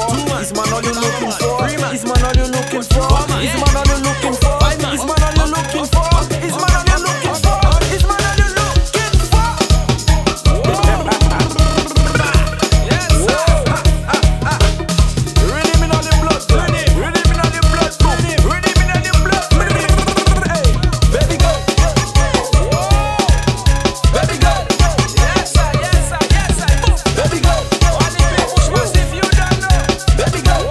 Is man all you looking for? Is man all you looking for? Is man all you looking for? Is man all you looking for? Is man all you looking for? Is man all you looking for? Yes, sir. Rhythm in all the blood, rhythm in all the blood, rhythm in all the blood. Hey, baby girl, baby girl. Yes, sir, yes, sir, yes, sir. Baby girl, all the people must if you don't know. Baby girl,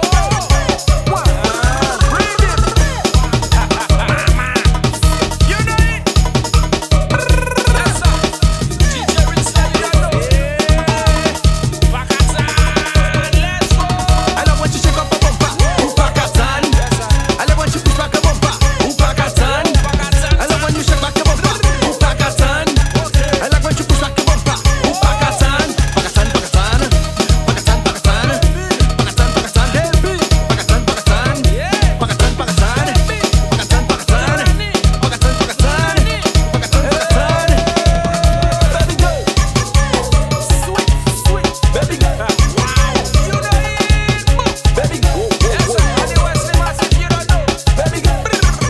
breathe it. You know it. Yes, sir. DJ Rinsa, you don't know. Pakatan, let's go. I love when you shake up a bumper. Pakatan. I love when you push back a bumper. Pakatan. I love when you shake back a bumper. Pakatan. I love when you push back a bumper. Pakatan. Pakatan, Pakatan. Pakatan, Pakatan. Pakatan, Pakatan. Pakatan, Pakatan. Pakatan, Pakatan. Pakatan, Pakatan. Pakatan, Pakatan. Pakatan, Pakatan. Baby girl. Sweet, sweet. Baby girl. Wow. You know it. Baby girl. Yes, sir. On the Wesley Massive, you don't know. Baby girl.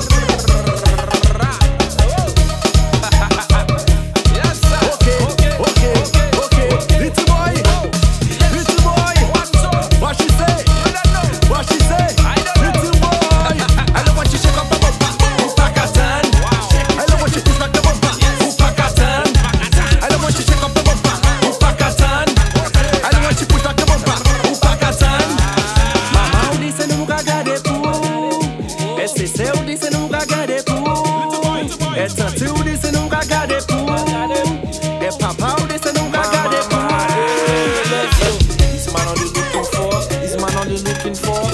Yes, sir. Okay. Litleboy. Litleboy. What she say? You don't know. What she say? I don't know. Litleboy. I love when you shake up a bumper. Pakatan. I love when you push back the bumper. Pakatan. I love when you shake up the bumper. Pakatan. I love when you push back the bumper. Pakatan. Mama o disse nunca gade pu. Esse seu disse nunca gade pu. É tante o disse nunca gade pu. É papa o disse nunca gade pu. Is man all you looking for? Is man all you looking for?